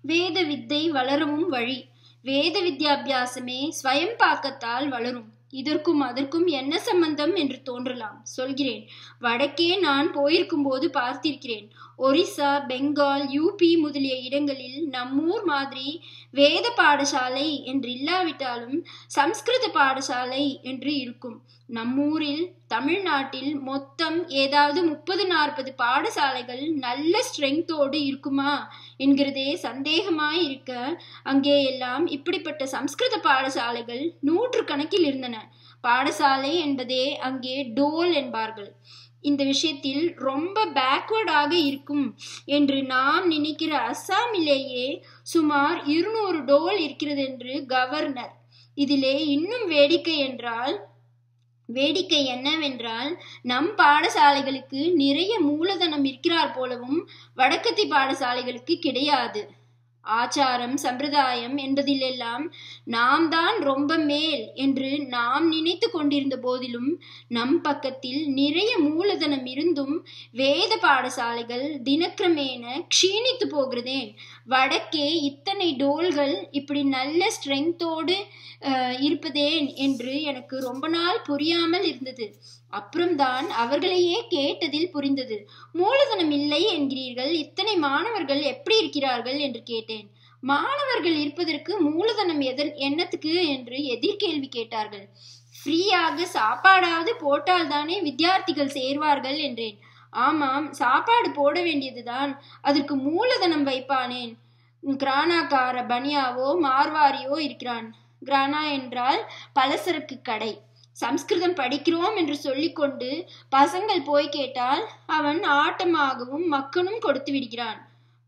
வேத வித்தை வளரவும் வழி. வேத வித்யாபியாசமே ஸ்வயம் பாக்கத்தால் வளரும். இதற்கும் அதற்கும் என்ன சம்பந்தம் என்று தோன்றலாம். சொல்கிறேன். வடக்கே நான் போயிருக்கும் போது பார்த்திருக்கிறேன். ஒரிசா, பெங்கால், யூபி முதலிய இடங்களில் நம்மூர் மாதிரி வேத பாடசாலை என்று இல்லாவிட்டாலும் சம்ஸ்கிருத பாடசாலை என்று இருக்கும். நம்மூரில் தமிழ்நாட்டில் மொத்தம் ஏதாவது 30-40 பாடசாலைகள் நல்ல ஸ்ட்ரெங்தோடு இருக்குமா என்கிறதே சந்தேகமாய் இருக்க, அங்கே எல்லாம் இப்படிப்பட்ட சம்ஸ்கிருத பாடசாலைகள் 100 கணக்கில் இருந்தன. பாடசாலை என்பதே அங்கே டோல் என்பார்கள். இந்த விஷயத்தில் ரொம்ப பேக்வர்டாக இருக்கும் என்று நாம் நினைக்கிற அஸ்ஸாமிலேயே சுமார் 200 டோல் இருக்கிறது என்று கவர்னர். இதிலே இன்னும் வேடிக்கை என்னவென்றால், நம் பாடசாலைகளுக்கு நிறைய மூலதனம் இருக்கிறார் போலவும் வடக்கத்தி பாடசாலைகளுக்கு கிடையாது. ஆச்சாரம் சம்பிரதாயம் என்பதிலெல்லாம் நாம் தான் ரொம்ப மேல் என்று நாம் நினைத்து கொண்டிருந்த போதிலும், நம் பக்கத்தில் நிறைய மூலதனம் இருந்தும் வேத பாடசாலைகள் தினக்கிரமேண க்ஷீணித்து போகிறதேன். வடக்கே இத்தனை டோல்கள் இப்படி நல்ல ஸ்ட்ரெங்தோடு இருப்பதேன் என்று எனக்கு ரொம்ப நாள் புரியாமல் இருந்தது. அப்புறம்தான் அவர்களையே கேட்டதில் புரிந்தது. மூலதனம் இல்லை என்கிறீர்கள், இத்தனை மாணவர்கள் எப்படி இருக்கிறார்கள் என்று கேட்டேன். மாணவர்கள் இருப்பதற்கு மூலதனம் என்னத்துக்கு என்று எதிர்கேள்வி கேட்டார்கள். ஃப்ரீயாக சாப்பாடாவது போட்டால் தானே வித்தியார்த்திகள் சேர்வார்கள் என்றேன். ஆமாம், சாப்பாடு போட வேண்டியதுதான், அதற்கு மூலதனம் வைப்பானேன்? கிரானாக்கார பனியாவோ மார்வாரியோ இருக்கிறான். கிரானா என்றால் பலசரக்கு கடை. சம்ஸ்கிருதம் படிக்கிறோம் என்று சொல்லிக்கொண்டு பசங்கள் போய் கேட்டால் அவன் ஆட்டமாகவும் மக்கனும் கொடுத்து விடுகிறான்.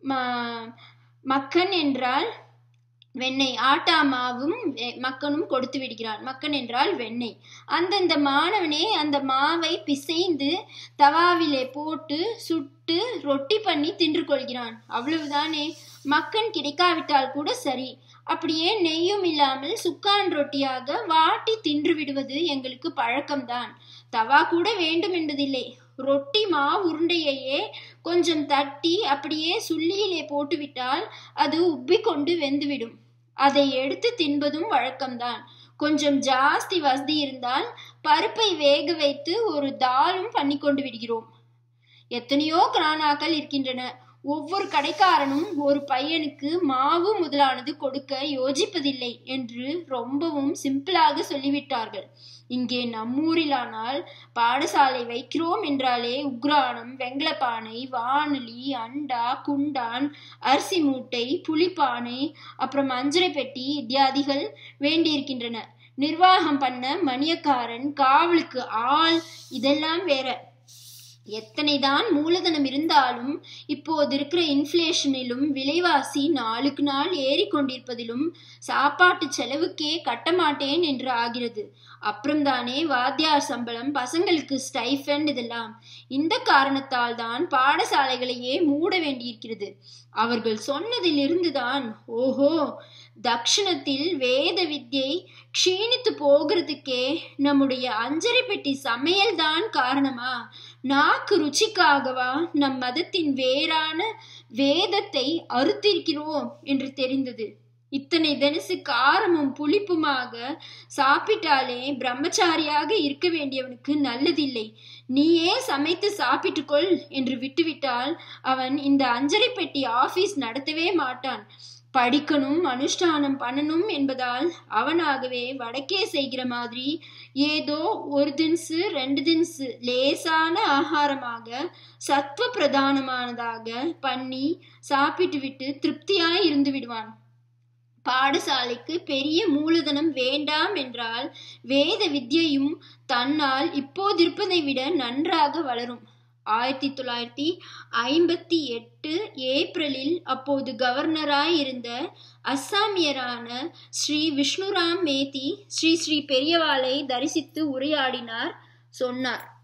மக்கன் என்றால் வெண்ணெய், ஆட்டாமாவும் மக்கனும் கொடுத்து விடுகிறான். மக்கன் என்றால் வெண்ணெய். அந்தந்த மாணவனே அந்த மாவை பிசைந்து தவாவிலே போட்டு சுட்டு ரொட்டி பண்ணி தின்று கொள்கிறான். அவ்வளவுதானே. மக்கன் கிடைக்காவிட்டால் கூட சரி, அப்படியே நெய்யும் இல்லாமல் சுக்கான் ரொட்டியாக வாட்டி தின்று விடுவது எங்களுக்கு பழக்கம்தான். தவா கூட வேண்டும் என்பதில்லை. ரொட்டி மாவு உருண்டையையே கொஞ்சம் தட்டி அப்படியே சுள்ளியிலே போட்டுவிட்டால் அது உப்பி கொண்டு வெந்துவிடும். அதை எடுத்து தின்பதும் வழக்கம்தான். கொஞ்சம் ஜாஸ்தி வசதி இருந்தால் பருப்பை வேக வைத்து ஒரு தாலும் பண்ணி கொண்டு விடுகிறோம். எத்தனையோ கிரானாக்கள் இருக்கின்றன. ஒவ்வொரு கடைக்காரனும் ஒரு பையனுக்கு மாவு முதலானது கொடுக்க யோசிப்பதில்லை என்று ரொம்பவும் சிம்பிளாக சொல்லிவிட்டார்கள். இங்கே நம்மூரிலானால் பாடசாலை வைக்கிறோம் என்றாலே உக்ரானம், வெங்கலப்பானை, வானொலி, அண்டா, குண்டான், அரிசி மூட்டை, புளிப்பானை, அப்புறம் அஞ்சரை பெட்டி இத்தியாதிகள் வேண்டியிருக்கின்றன. நிர்வாகம் பண்ண மணியக்காரன், காவலுக்கு ஆள், இதெல்லாம் வேற. எத்தனைதான் மூலதனம் இருந்தாலும் இப்போது இருக்கிற இன்ஃப்ளேஷனிலும் விலைவாசி நாளுக்கு நாள் ஏறிக்கொண்டிருப்பதிலும் சாப்பாட்டு செலவுக்கே கட்ட மாட்டேன் என்று ஆகிறது. அப்புறம்தானே வாத்தியார் சம்பளம், பசங்களுக்கு ஸ்டைஃபண்ட், இதெல்லாம். இந்த காரணத்தால் தான் பாடசாலைகளையே மூட வேண்டியிருக்கிறது. அவர்கள் சொன்னதிலிருந்துதான், ஓஹோ, தக்ஷணத்தில் வேத வித்யை க்ஷீணித்து போகிறதுக்கே நம்முடைய அஞ்சரை பெட்டி சமையல் தான் காரணமா? நாக்கு ருச்சிக்காகவா நம் மதத்தின் வேறான வேதத்தை அறுத்திருக்கிறோம் என்று தெரிந்தது. இத்தனை தினசு காரமும் புளிப்புமாக சாப்பிட்டாலே பிரம்மச்சாரியாக இருக்க வேண்டியவனுக்கு நல்லதில்லை. நீயே சமைத்து சாப்பிட்டுக்கொள் என்று விட்டுவிட்டால் அவன் இந்த அஞ்சரை பெட்டி ஆபீஸ் நடத்தவே மாட்டான். படிக்கணும், அனுஷ்டானம் பண்ணணும் என்பதால் அவனாகவே வடக்கே செய்கிற மாதிரி ஏதோ 1 தின்சு 2 தின்சு லேசான ஆகாரமாக சத்துவ பிரதானமானதாக பண்ணி சாப்பிட்டு விட்டு திருப்தியாய் இருந்து விடுவான். பாடசாலைக்கு பெரிய மூலதனம் வேண்டாம் என்றால் வேத வித்யையும் தன்னால் இப்போதிருப்பதை விட நன்றாக வளரும். 1958 ஏப்ரலில் அப்போது கவர்னராய் இருந்த அஸ்ஸாமியரான ஸ்ரீ விஷ்ணுராம் மேத்தி ஸ்ரீ பெரியவாளை தரிசித்து உரையாடினார், சொன்னார்.